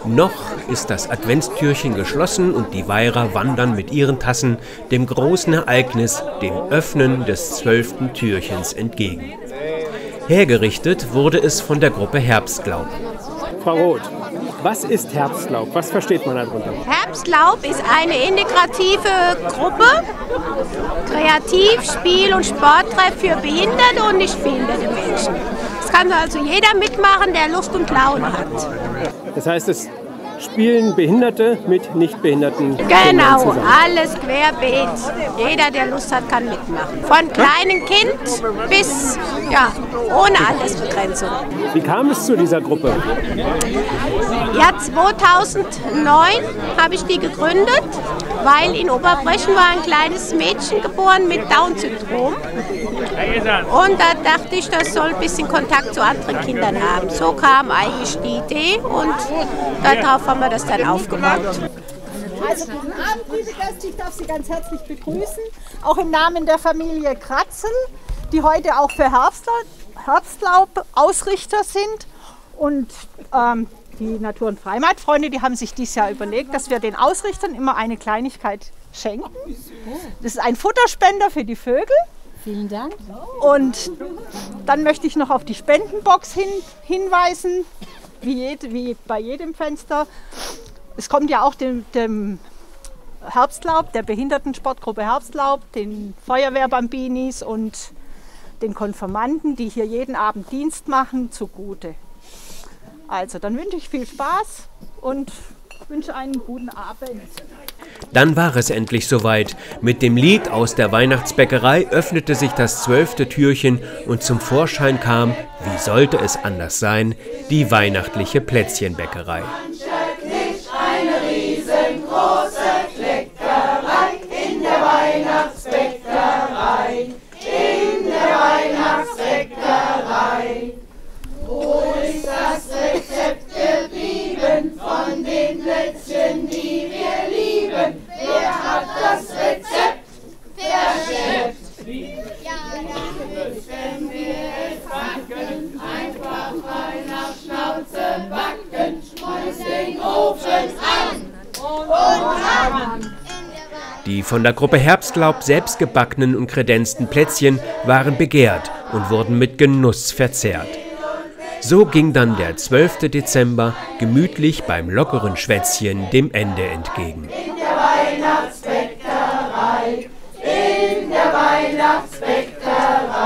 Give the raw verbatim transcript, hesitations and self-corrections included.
Noch ist das Adventstürchen geschlossen und die Weiher wandern mit ihren Tassen dem großen Ereignis, dem Öffnen des zwölften Türchens, entgegen. Hergerichtet wurde es von der Gruppe Herbstlaub. Frau Roth, was ist Herbstlaub? Was versteht man darunter? Herbstlaub ist eine integrative Gruppe, Kreativ-, Spiel- und Sporttreff für behinderte und nicht behinderte Menschen. Es kann also jeder mitmachen, der Lust und Laune hat. Das heißt, es spielen Behinderte mit Nichtbehinderten Genau, zusammen. alles querbeet. Jeder, der Lust hat, kann mitmachen. Von kleinem Kind bis, ja, ohne Altersbegrenzung. Wie kam es zu dieser Gruppe? Ja, zweitausendneun habe ich die gegründet, weil in Oberbrechen war ein kleines Mädchen geboren mit Down-Syndrom. Und da dachte ich, das soll ein bisschen Kontakt zu anderen Kindern haben. So kam eigentlich die Idee und darauf haben wir das dann aufgebaut. Also guten Abend, liebe Gäste, ich darf Sie ganz herzlich begrüßen, auch im Namen der Familie Kratzel, die heute auch für Herbstlaub, Herbstlaub Ausrichter sind. Und ähm, die Natur- und Freimaitfreunde, die haben sich dieses Jahr überlegt, dass wir den Ausrichtern immer eine Kleinigkeit schenken. Das ist ein Futterspender für die Vögel. Vielen Dank. Und dann möchte ich noch auf die Spendenbox hin, hinweisen, wie, jed, wie bei jedem Fenster. Es kommt ja auch dem, dem Herbstlaub, der Behindertensportgruppe Herbstlaub, den Feuerwehrbambinis und den Konfirmanden, die hier jeden Abend Dienst machen, zugute. Also, dann wünsche ich viel Spaß und wünsche einen guten Abend. Dann war es endlich soweit. Mit dem Lied aus der Weihnachtsbäckerei öffnete sich das zwölfte Türchen und zum Vorschein kam, wie sollte es anders sein, die weihnachtliche Plätzchenbäckerei. Eine riesengroße Kleckerei in der Weihnachtsbäckerei, in der Weihnachtsbäckerei. Wo ist das Rezept geblieben von den Plätzchen, die wir lieben? Wer hat das Rezept verschleppt? Ja, wenn wir es backen, einfach mal nach Schnauze backen, schmeiß den Ofen an und an. Die von der Gruppe Herbstlaub selbst gebackenen und kredenzten Plätzchen waren begehrt und wurden mit Genuss verzehrt. So ging dann der zwölfte Dezember gemütlich beim lockeren Schwätzchen dem Ende entgegen. In der Weihnachtsbäckerei, in der Weihnachtsbäckerei.